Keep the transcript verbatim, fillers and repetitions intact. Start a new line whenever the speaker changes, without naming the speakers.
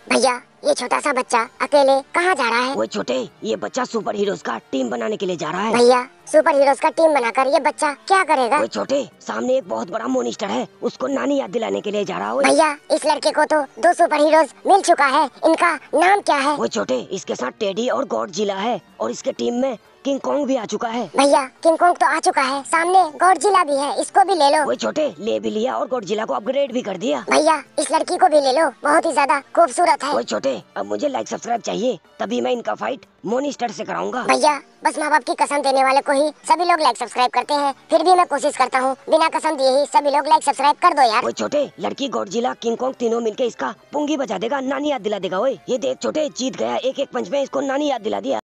भैया ये छोटा सा बच्चा अकेले कहाँ जा रहा है?
वो छोटे, ये बच्चा सुपर हीरोज का टीम बनाने के लिए जा रहा है।
भैया सुपर हीरोज का टीम बनाकर ये बच्चा क्या करेगा?
वो छोटे, सामने एक बहुत बड़ा मॉन्स्टर है, उसको नानी याद दिलाने के लिए जा रहा है।
भैया इस लड़के को तो दो सुपर हीरोज मिल चुका है, इनका नाम क्या है?
वो छोटे, इसके साथ टेडी और गॉडजिला है और इसके टीम में किंग कॉन्ग भी आ चुका है।
भैया किंग कॉन्ग तो आ चुका है, सामने गॉडजिला भी है, इसको भी ले लो।
वो छोटे, ले भी लिया और गॉडजिला को अपग्रेड भी कर दिया।
भैया इस लड़की को भी ले लो, बहुत ही ज्यादा खूबसूरत है।
वो छोटे, अब मुझे लाइक सब्सक्राइब चाहिए, तभी मैं इनका फाइट मॉन्स्टर से कराऊंगा।
भैया बस माँ बाप की कसम देने वाले को ही सभी लोग लाइक सब्सक्राइब करते हैं, फिर भी मैं कोशिश करता हूँ बिना कसम दिए ही सभी लोग लाइक सब्सक्राइब कर दो यार।
वो छोटे, लड़की गॉडजिला किंग कॉन्ग तीनों मिलके इसका पुंगी बजा देगा, नानी याद दिला देगा। ओए ये देख छोटे, जीत गया, एक एक पंच में इसको नानी याद दिला दिया।